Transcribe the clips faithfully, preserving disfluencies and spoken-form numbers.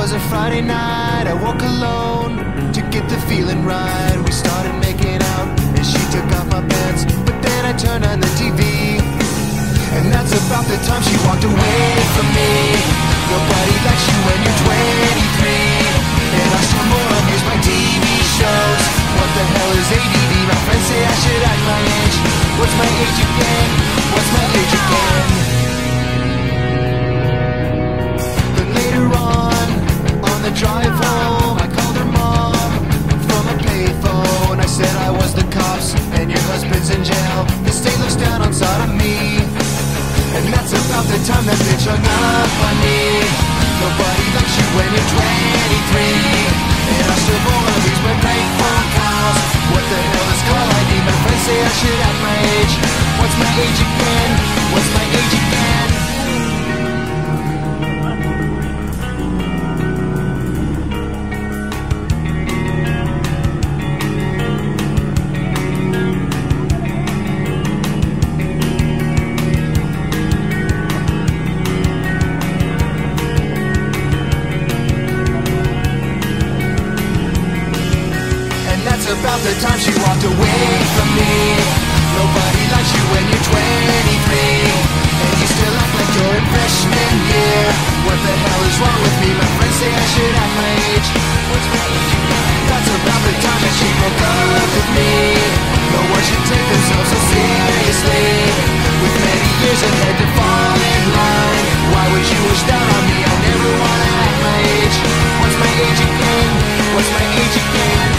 was a Friday night, I woke alone to get the feeling right. We started making out and she took off my pants, but then I turned on the T V, and that's about the time she walked away from me. Nobody likes you when you're twenty-three, and I still more amuse by T V shows. What the hell is A D D? My friends say I should act my age. What's my age again? What's my age again? But later on, on the drive home, I called her mom from a payphone. I said I was the cops and your husband's in jail. The state looks down on sodomy, and that's about the time that bitch hung up on me. Nobody likes you when you're twenty-three, and I still wanna lose my prank phone calls. What the hell is call I D? My friends say I should act my age. What's my age again? What's my age again? About the time she walked away from me. Nobody likes you when you're twenty-three, and you still act like you're in freshman year. What the hell is wrong with me? My friends say I should act my age. What's my age again? That's about the time that she broke up with me. No one should take themselves so seriously, with many years ahead to fall in line. Why would you wish down on me? I never wanna act my age. What's my age again? What's my age again?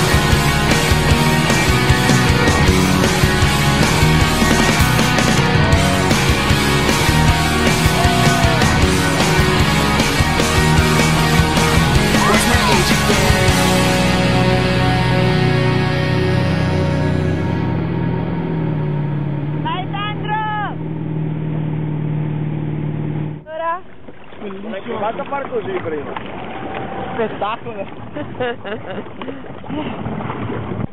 Non è provato a far così prima. Spettacolo.